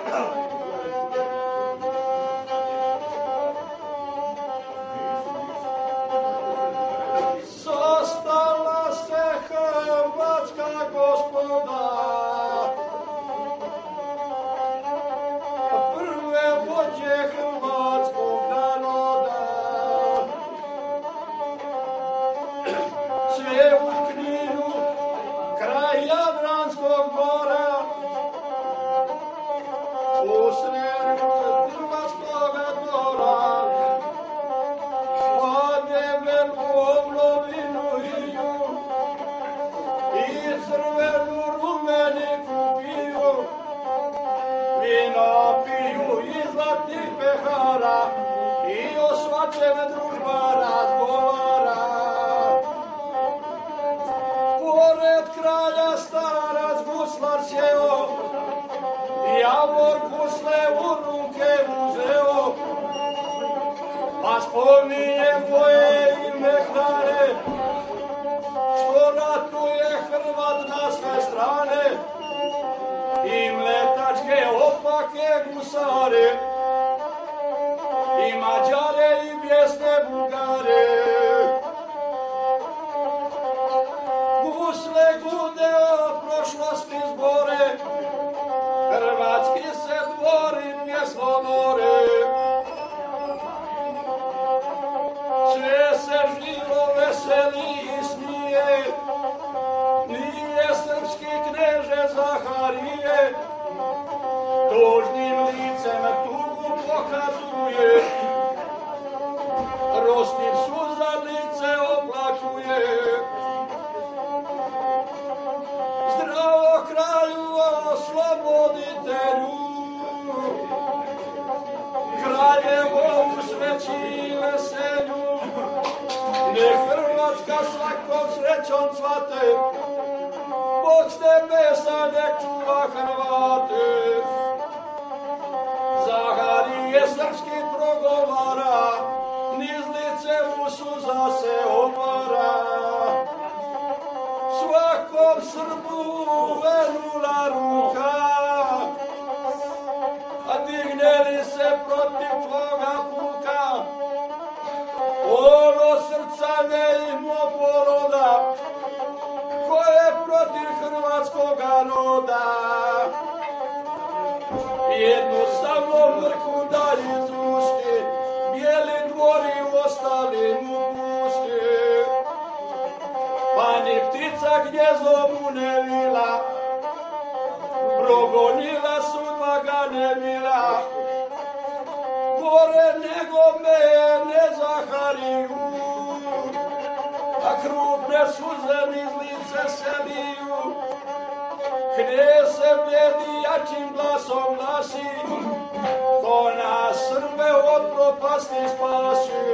Sastala se Hrvatska gospoda, prve vođe hrvatskog naroda, sve u Kninu, kraj Jadranskog mora, usred hrvatskog dvora, vade velikom lovinu i crvenu rumeniku piju, vino piju iz zlatnih pehara i o svačem družba razgovara. Pored kralja starac guslar sjeo, Javor gusle u ruke uzeo, pa spominje moje ime kralje, što ratuje Hrvat na sve strane, i mletačke opake gusare, i Mađare i bijesne Bugare. Gusle gude o prošlosti zbore, hrvatski se dvori pjesmo more. Sve se živo veseli i smije, nije srpski kneže Zaharije, tužnim licem tugu pokazuje, rosnim suza lice oplakuje. Zdravo kralju, osloboditelju, kraljevo u sreći i veselju, nek Hrvatska svakom srećom cvate, Bog s nebesa nek čuva Hrvate. Zaharije srpski progovara, niz lice mu suza se opara. Svakom Srbu venula ruka, a digne li se protiv tvoga puka, ono srca ne ima poroda, koje protiv hrvatskoga roda. Jednu samo mrku dalje izrušti, bijeli dvori ostali mu pusti. Pa ni ptica gnjezdo mu ne vila, progonila sudba ga ne bila, gore nego mene Zahariju, a krupne suze niz lice se liju. Knez se vjedi jačim glasom glasi, ko nas Srbe od propasti spasi,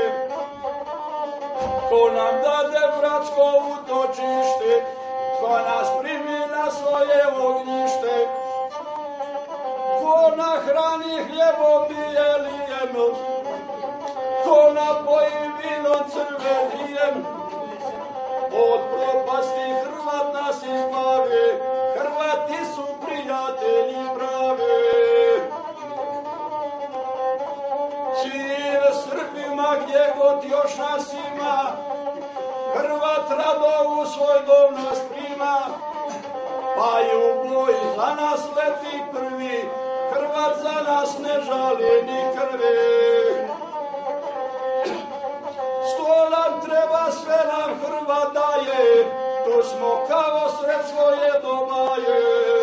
ko nam dade bratsko utočište, ko nas primi na svoje ognjište, ko nahrani hljebom bijelijem, ko napoji vinom crvenijem, od propasti Hrvat nas izbavi, Hrvati su prijatelji pravi. Cilj Srbima gdje god još nas ima, Hrvat rado u svoj dom nas prima, pa i u boji za nas leti prvi, Hrvat za nas ne žali ni krvi. Što nam treba, sve nam Hrvat daje, tu smo kao sred svoje domaje.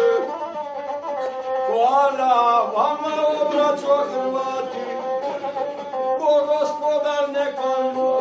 Hvala vama, braćo Hrvati, Bog gospodar neka